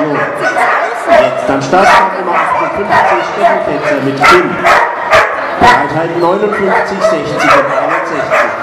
Jetzt am Startpunkt Nummer 58 Steffen Ketzer mit Kim. Bereitheit 59, 60 und 61.